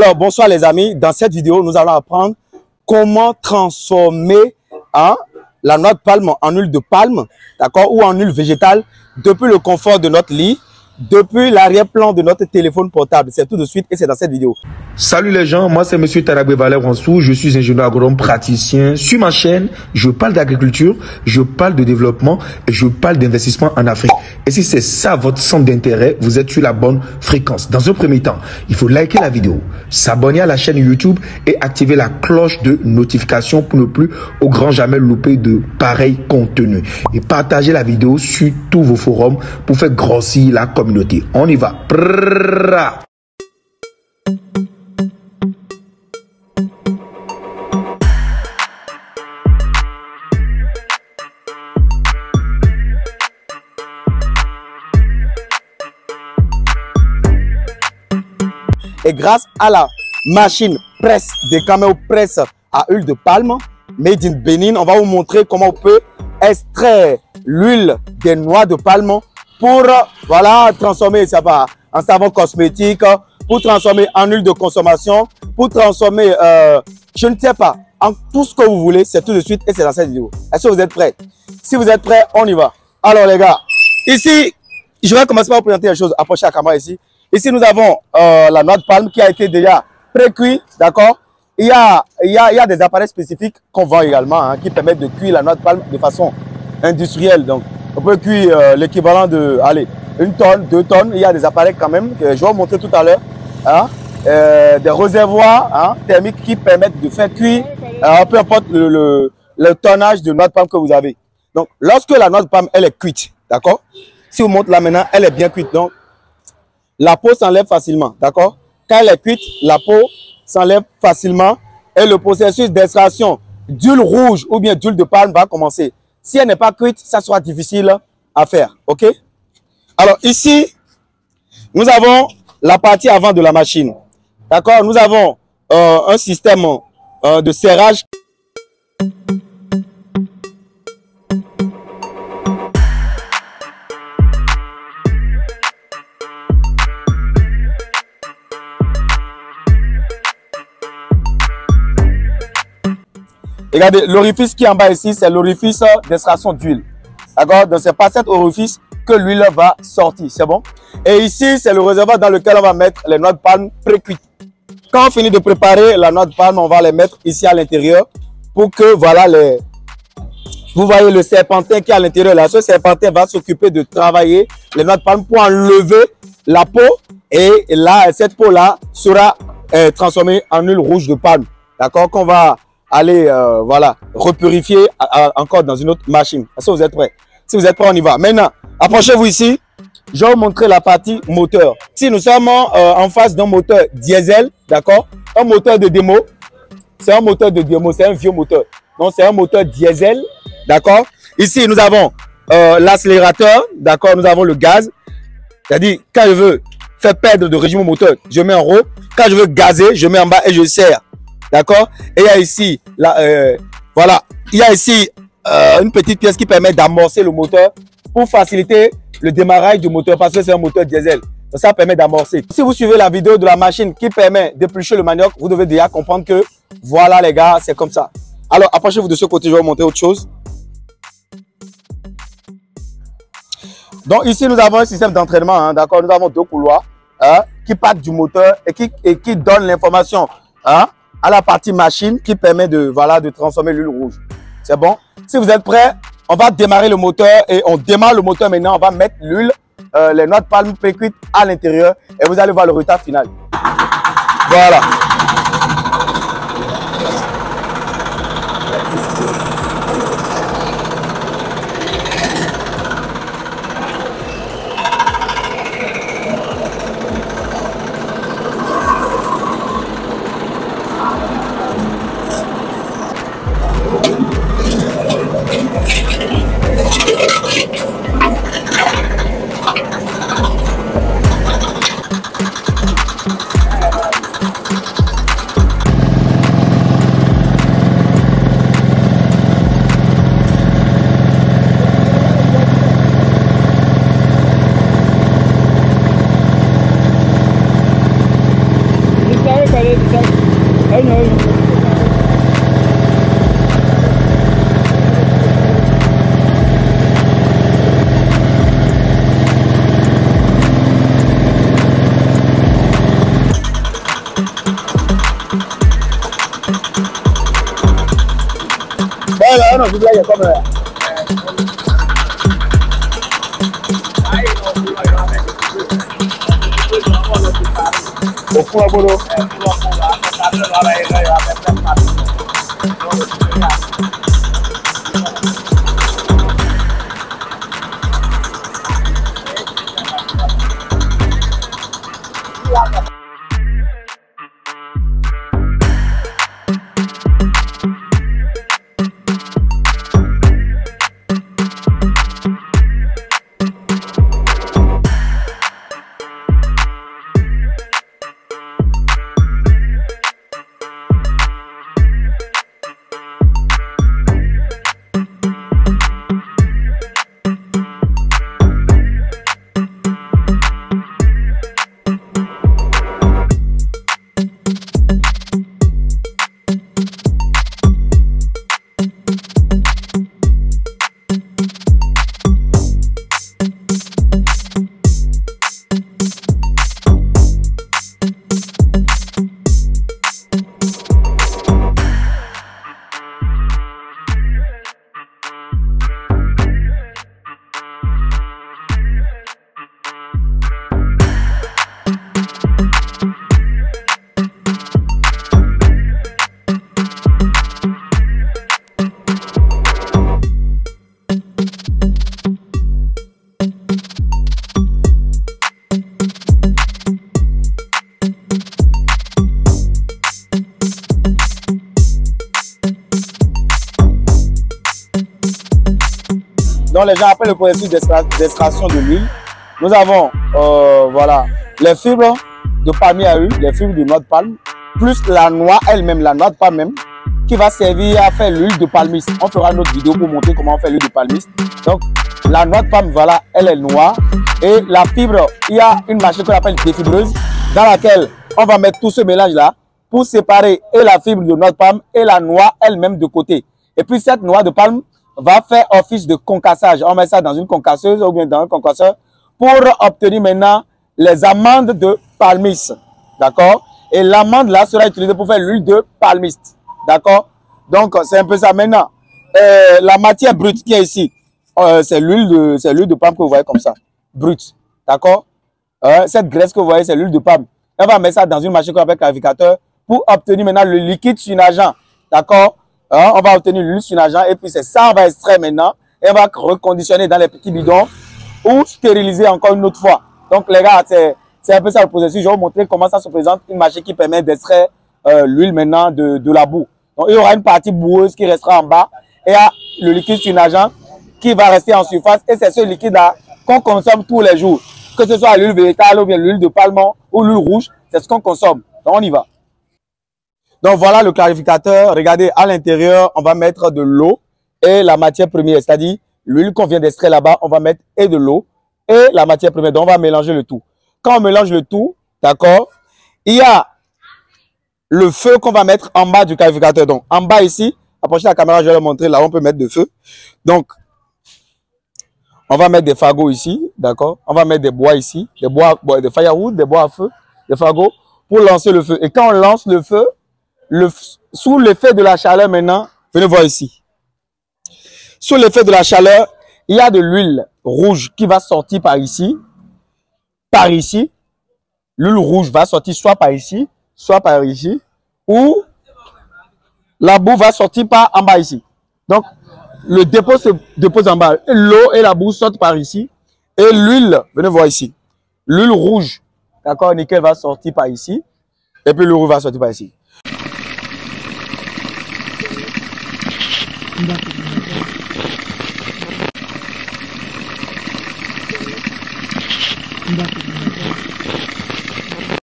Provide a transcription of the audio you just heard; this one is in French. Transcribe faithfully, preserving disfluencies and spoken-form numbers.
Alors, bonsoir les amis. Dans cette vidéo, nous allons apprendre comment transformer hein, la noix de palme en huile de palme, d'accord, ou en huile végétale depuis le confort de notre lit, depuis l'arrière-plan de notre téléphone portable. C'est tout de suite et c'est dans cette vidéo. Salut les gens, moi c'est Monsieur Tarabé Valère Wansou, je suis ingénieur agronome praticien. Sur ma chaîne, je parle d'agriculture, je parle de développement et je parle d'investissement en Afrique. Et si c'est ça votre centre d'intérêt, vous êtes sur la bonne fréquence. Dans un premier temps, il faut liker la vidéo, s'abonner à la chaîne YouTube et activer la cloche de notification pour ne plus au grand jamais louper de pareils contenus. Et partager la vidéo sur tous vos forums pour faire grossir la communauté. On y va. Prrrra. Et grâce à la machine presse des caméos presse à huile de palme, made in Bénin, on va vous montrer comment on peut extraire l'huile des noix de palme pour voilà, transformer ça va, en savon cosmétique, pour transformer en huile de consommation, pour transformer, euh, je ne sais pas, en tout ce que vous voulez. C'est tout de suite et c'est dans cette vidéo. Est-ce que vous êtes prêts? Si vous êtes prêts, on y va. Alors les gars, ici, je vais commencer par vous présenter les choses. Approchez la caméra ici. Ici, nous avons euh, la noix de palme qui a été déjà pré-cuit, d'accord? Il y a, il y a, il y a des appareils spécifiques qu'on vend également hein, qui permettent de cuire la noix de palme de façon industrielle. Donc, on peut cuire euh, l'équivalent de, allez, une tonne, deux tonnes. Il y a des appareils quand même que je vais vous montrer tout à l'heure. Hein, euh, des réservoirs hein, thermiques qui permettent de faire cuire, euh, peu importe le, le, le tonnage de noix de palme que vous avez. Donc, lorsque la noix de palme, elle est cuite, d'accord? Si vous montrez là maintenant, elle est bien cuite. Donc, la peau s'enlève facilement, d'accord? Quand elle est cuite, la peau s'enlève facilement et le processus d'extraction d'huile rouge ou bien d'huile de palme va commencer. Si elle n'est pas cuite, ça sera difficile à faire, ok? Alors ici, nous avons la partie avant de la machine, d'accord? Nous avons euh, un système euh, de serrage. Regardez, l'orifice qui est en bas ici, c'est l'orifice d'extraction d'huile. D'accord? Donc, c'est par cet orifice que l'huile va sortir. C'est bon? Et ici, c'est le réservoir dans lequel on va mettre les noix de palme pré-cuites. Quand on finit de préparer la noix de palme, on va les mettre ici à l'intérieur pour que, voilà, les... vous voyez le serpentin qui est à l'intérieur là. Ce serpentin va s'occuper de travailler les noix de palme pour enlever la peau. Et là, cette peau-là sera euh, transformée en huile rouge de palme. D'accord? Qu'on va aller euh, voilà, repurifier à, à, encore dans une autre machine. Est-ce que vous êtes prêts? Si vous êtes prêts, on y va. Maintenant, approchez-vous ici. Je vais vous montrer la partie moteur. Ici, nous sommes euh, en face d'un moteur diesel, d'accord? Un moteur de démo. C'est un moteur de démo, c'est un vieux moteur. Donc, c'est un moteur diesel, d'accord? Ici, nous avons euh, l'accélérateur, d'accord? Nous avons le gaz. C'est-à-dire, quand je veux faire perdre de régime au moteur, je mets en haut. Quand je veux gazer, je mets en bas et je serre. D'accord? Et il y a ici, là, euh, voilà, il y a ici euh, une petite pièce qui permet d'amorcer le moteur pour faciliter le démarrage du moteur parce que c'est un moteur diesel. Donc ça permet d'amorcer. Si vous suivez la vidéo de la machine qui permet d'éplucher le manioc, vous devez déjà comprendre que voilà les gars, c'est comme ça. Alors approchez-vous de ce côté, je vais vous montrer autre chose. Donc ici, nous avons un système d'entraînement, hein, d'accord? Nous avons deux couloirs hein, qui partent du moteur et qui, et qui donnent l'information hein, à la partie machine qui permet de, voilà, de transformer l'huile rouge. C'est bon? Si vous êtes prêts, on va démarrer le moteur et on démarre le moteur maintenant. On va mettre l'huile, euh, les noix de palme pré-cuites à l'intérieur et vous allez voir le résultat final. Voilà. Là, non, là, il y a comme là. Au fond, à boulot. Donc les gens, après le processus d'extraction de l'huile, nous avons euh, voilà, les fibres de palmier à huile, les fibres de noix de palme, plus la noix elle-même, la noix de palme même, qui va servir à faire l'huile de palmiste. On fera une autre vidéo pour montrer comment on fait l'huile de palmiste. Donc la noix de palme, voilà, elle est noire. Et la fibre, il y a une machine qu'on appelle défibreuse, dans laquelle on va mettre tout ce mélange-là pour séparer et la fibre de noix de palme et la noix elle-même de côté. Et puis cette noix de palme va faire office de concassage. On met ça dans une concasseuse ou bien dans un concasseur pour obtenir maintenant les amandes de palmiste. D'accord? Et l'amande là sera utilisée pour faire l'huile de palmiste. D'accord? Donc c'est un peu ça. Maintenant, euh, la matière brute qui est ici, euh, c'est l'huile de, c'est l'huile de palme que vous voyez comme ça. Brute. D'accord? Euh, cette graisse que vous voyez, c'est l'huile de palme. On va mettre ça dans une machine qu'on appelle clarificateur pour obtenir maintenant le liquide surnageant. D'accord? Hein, on va obtenir l'huile surnageant et puis c'est ça on va extraire maintenant et on va reconditionner dans les petits bidons ou stériliser encore une autre fois. Donc les gars, c'est un peu ça le processus. Je vais vous montrer comment ça se présente, une machine qui permet d'extraire euh, l'huile maintenant de, de la boue. Donc il y aura une partie boueuse qui restera en bas et il y a le liquide surnageant qui va rester en surface et c'est ce liquide là qu'on consomme tous les jours. Que ce soit l'huile végétale ou bien l'huile de palme ou l'huile rouge, c'est ce qu'on consomme. Donc on y va. Donc voilà le clarificateur. Regardez, à l'intérieur, on va mettre de l'eau et la matière première, c'est-à-dire l'huile qu'on vient d'extraire là-bas, on va mettre et de l'eau et la matière première. Donc on va mélanger le tout. Quand on mélange le tout, d'accord, il y a le feu qu'on va mettre en bas du clarificateur. Donc en bas ici, approchez la caméra, je vais vous montrer là où on peut mettre de feu. Donc on va mettre des fagots ici, d'accord. On va mettre des bois ici, des bois, des firewood, des bois à feu, des fagots pour lancer le feu. Et quand on lance le feu, Le, sous l'effet de la chaleur maintenant, venez voir ici. Sous l'effet de la chaleur, il y a de l'huile rouge qui va sortir par ici, par ici. L'huile rouge va sortir soit par ici, soit par ici, ou la boue va sortir par en bas ici. Donc, le dépôt se dépose en bas. L'eau et la boue sortent par ici. Et l'huile, venez voir ici. L'huile rouge, d'accord, nickel, va sortir par ici. Et puis l'huile rouge va sortir par ici. D'accord.